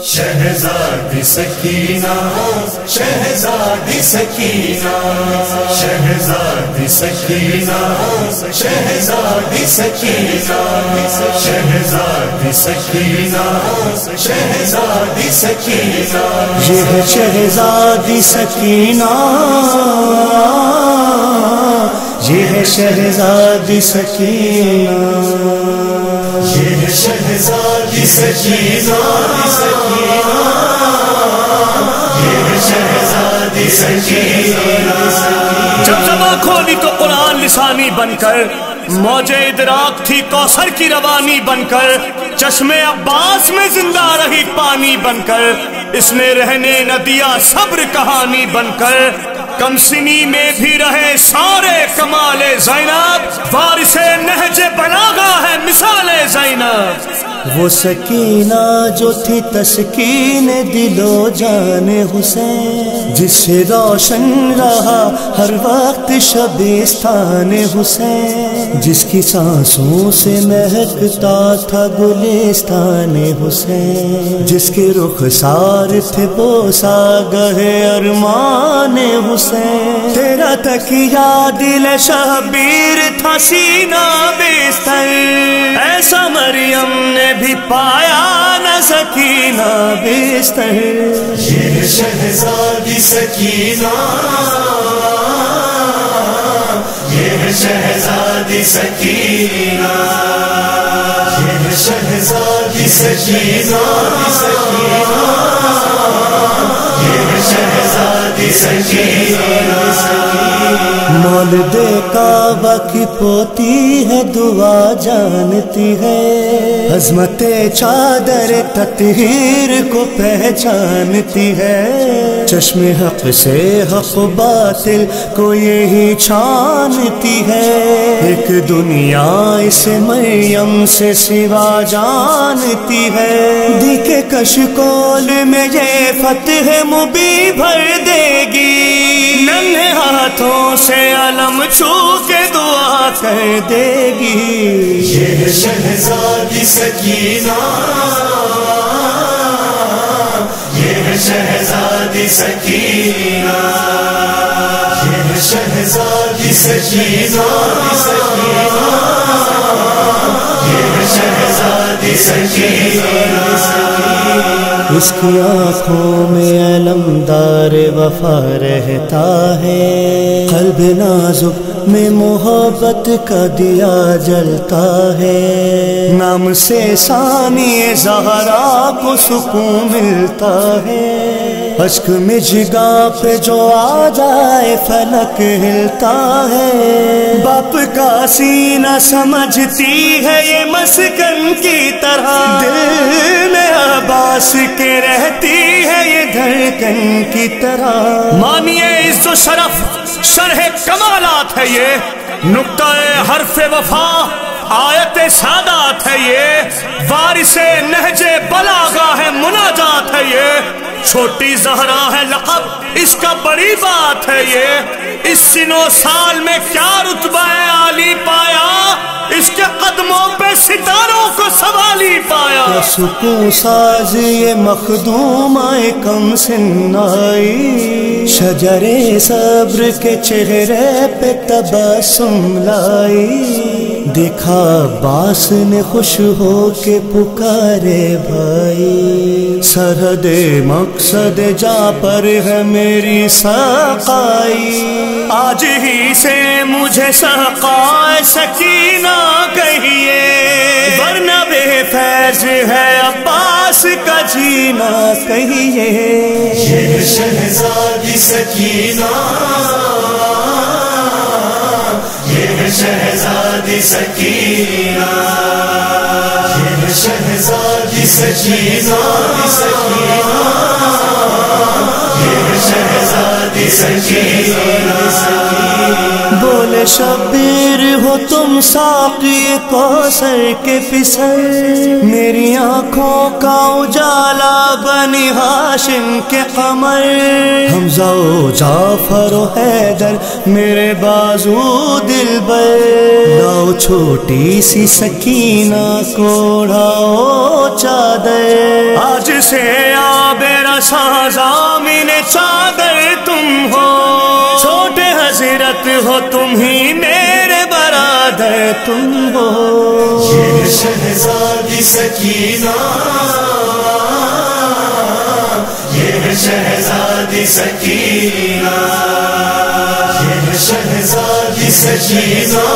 شہزادی سکینہ شہزادی سکینہ شہزادی سکینہ شہزادی سکینہ شہزادی سکینہ شہزادی سکینہ یہ ہے شہزادی سکینہ یہ ہے شہزادی سکینہ یہ ہے شہزادی سکینہ یہ ہے شہزادی سکینہ جب زباں کھولی تو قرآن لسانی بن کر موج ادراک تھی کوثر کی روانی بن کر چشم عباس میں زندہ رہی پانی بن کر اس نے رہنے نہ دیا صبر کہانی بن کر کم سنی میں بھی رہے سارے کمال زینب وارث نہج بلاغہ ہے مثال زینب وہ سکینہ جو تھی تسکین دل و جان حسین جس سے روشن رہا ہر وقت شبستان حسین جس کی سانسوں سے مہکتا تھا گلستان حسین جس کے رخسار تھے بوسا گہے ارمان حسین تیرا تکیہ دل شبیر تھا سینہ بستر ایسا مریم نے بھی پایا نہ سکینہ بستر یہ شہزادی سکینہ یہ شہزادی سکینہ یہ شہزادی سکینہ یہ شہزادی سکینہ مولد کعبہ کی پوتی ہے دعا جانتی ہے عظمت چادر تطہیر کو پہچانتی ہے چشم حق سے حق باطل کو یہی چھانتی ہے ایک دنیا اس مریم سے سوا جانتی ہے دی کے کشکول میں یہ فتح مبی بھر دے گی ننھے ہاتھوں سے علم چھو کے دعا کر دے گی یہ شہزادی سکینہ یہ شہزادی سکینہ یہ شہزادی سکینہ یہ شہزادی سکینہ اس کی آنکھوں میں علمدار وفا رہتا ہے قلب نازک میں محبت کا دیا جلتا ہے نام سے ثانی زہرا کو سکون ملتا ہے اشک میں جگہ پہ جو آ جائے فلک ہلتا ہے باپ کا سینہ سمجھتی ہے یہ مسکن کی طرح دل میں عباس کے رہتی ہے یہ دھڑکن کی طرح مانیے عز و شرف شرح کمالات ہے یہ نقطہ حرف وفا آیت سادات ہے یہ وارث نہج بلاغہ ہے مناجات ہے یہ چھوٹی زہرا ہے لقب اس کا بڑی بات ہے یہ اس سن و سال میں کیا رتبہ عالی پایا اس کے قدموں پہ ستاروں کو سنبھالی پایا سکون ساز یہ مخدومہ کم سن آئی شجر صبر کے چہرے پہ تبسم لائی دیکھا عباس نے خوش ہو کے پکارے بھائی سرحد مقصد جا پر ہے میری سقائی آج ہی سے مجھے سقائے سکینہ کہیے ورنہ بے فیض ہے عباس کا جینا کہیے یہ شہزادی سکینہ یہ شہزادی سکینہ یہ شہزادی سکینہ یہ شہزادی سکینہ بولے شبیر ہو تم ساقی کوثر کے پسر میری آنکھوں کا اجالا بنی ہاشم کے قمر حمزہ و جعفر و حیدر میرے بازو دلبر لاؤ چھوٹی سی سکینہ کو اڑاؤ چادر آج سے سازامین چادر تم ہو، چھوٹے حضرت ہو تم ہی میرے برادر تم ہو. یہ شہزادی سکینہ، یہ شہزادی سکینہ، یہ شہزادی سکینہ،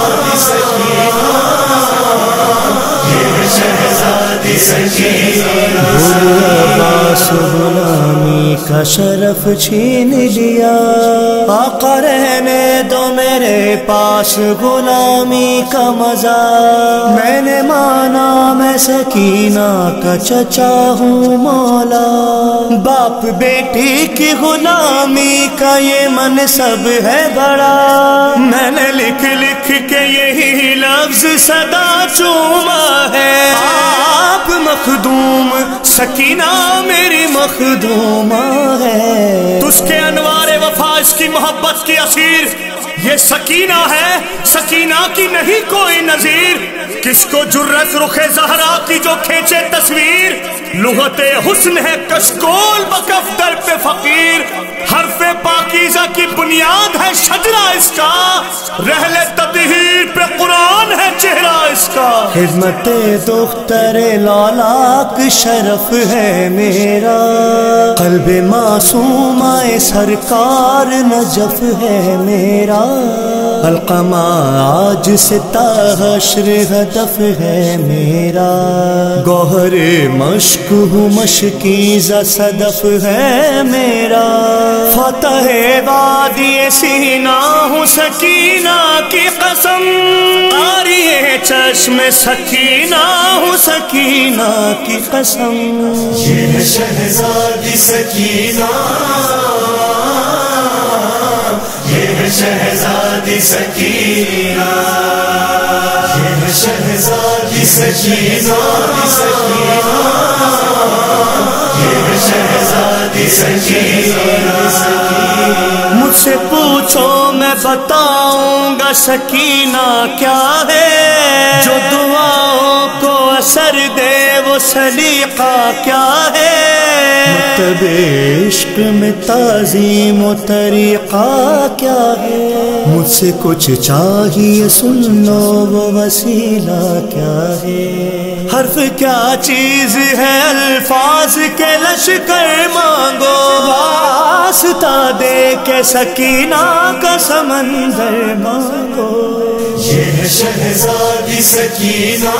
یہ شہزادی سکینہ. عباس غلامی کا شرف چھین لیا، آقا رہنے دو میرے پاس غلامی کا مزہ. میں نے مانا میں سکینہ کا چچا ہوں مولا، باپ بیٹی کی غلامی کا یہ منصب ہے بڑا. میں نے لکھ لکھ کے یہی لفظ صدا چوما ہے، آپ مخدوم سکینہ میری مخدومہ ہے. تجھ کے انوار وفا اس کی محبت کی اسیر، یہ سکینہ ہے، سکینہ کی نہیں کوئی نظیر. کس کو جرت رخ زہرا کی جو کھینچے تصویر، لغت حسن ہے کشکول بکف در پہ فقیر. حرف پاکیزہ کی بنیاد ہے شجرہ اس کا، رحل تطہیر پہ قرآن ہے چہرہ اس کا. خدمت دختر لالاک شرف ہے میرا، قلب معصومہ سرکار نجف ہے میرا. القمہ آج سے تا حشر ہدف ہے میرا، گوہر مشک ہوں مشکیزہ صدف ہے میرا. فتح وادی سینہ ہوں سکینہ کی قسم، قاری چشم سکینہ ہوں سکینہ کی قسم. یہ شہزادی سکینہ، یہ شہزادی سکینہ، یہ شہزادی سکینہ، یہ شہزادی سکینہ. مجھ سے پوچھو میں بتاؤں گا سکینہ کیا ہے، جو دعاؤں کو اثر دے وہ سلیقہ کیا ہے. مکتب عشق میں تعظیم و طریقہ کیا ہے، مجھ سے کچھ چاہیے سن لو وہ وسیلہ کیا ہے. حرف کیا چیز ہے الفاظ کے لشکر مانگو، واسطہ دے کے سکینہ کا سمندر مانگو. یہ شہزادی سکینہ،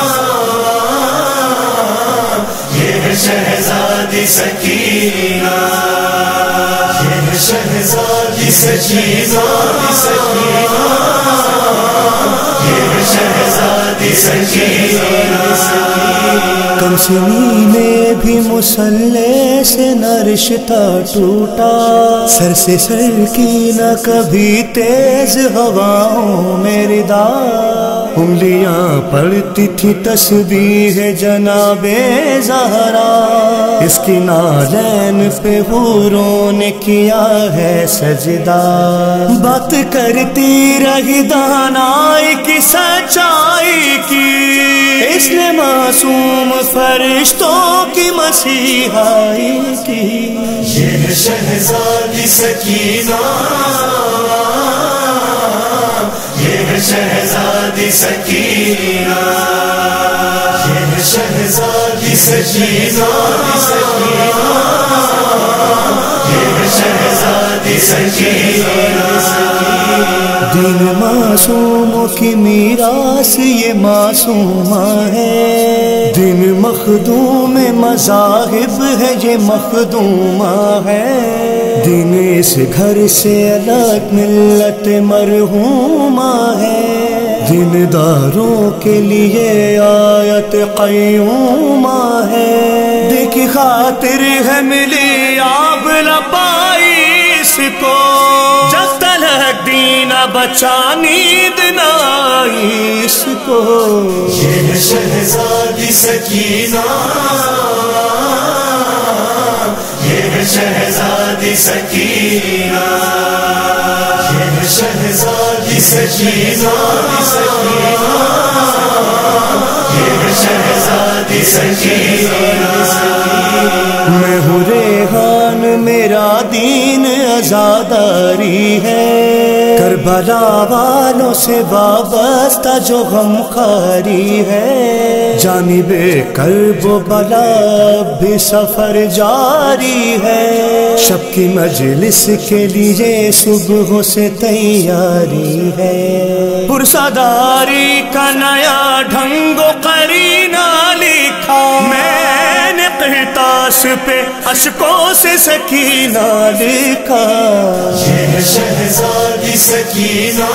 یہ شہزادی سکینہ، یہ شہزادی سکینہ، یہ شہزادی سکینہ. کم سنی میں بھی مسلح سے نہ رشتہ ٹوٹا، سر سے سر کی نہ کبھی تیز ہواؤں میں ردا. انگلیاں پڑتی تھی تسبیح جناب زہرا، اس کی نالین پہ حوروں نے کیا ہے سجدہ. بات کرتی رہی دانائی کی سچائی کی، اس نے معصوم فرشتوں کی مسیحائی کی. یہ شہزادی سکینہ، یہ شہزادی سکینہ، یہ شہزادی سکینہ، یہ شہزادی سکینہ. دین معصوموں کی میراث یہ معصومہ ہے، دین مخدوم مذاہب ہے یہ مخدومہ ہے. دین اس گھر سے الگ ملت مرحومہ ہے، دین داروں کے لیے آیت قیومہ ہے. دیکھی خاطر ہے ملی آب لپائی اس کو، جب تلک دین بچا نیند نہ آئی اس کو. یہ شہزادی سکینہ، یہ شہزادی سکینہ، یہ شہزادی سکینہ، یہ شہزادی سکینہ. میں ہوں ریحاں عزاداری ہے، کربلا والوں سے وابستہ جو غمخواری ہے، جانب کرب و بلا بھی سفر جاری ہے، شب کی مجلس کے لیے صبح سے تیاری ہے، پرساداری کا نیا ڈھنگ و قرینہ لکھا، میں نے قرطاس پہ اشکوں سے سکینہ لکھا، یہ ہے شہزادی سکینہ،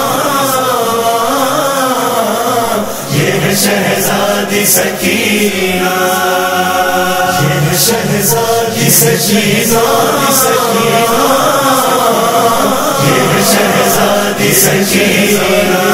یہ ہے شہزادی سکینہ، یہ ہے شہزادی سکینہ، یہ ہے شہزادی سکینہ،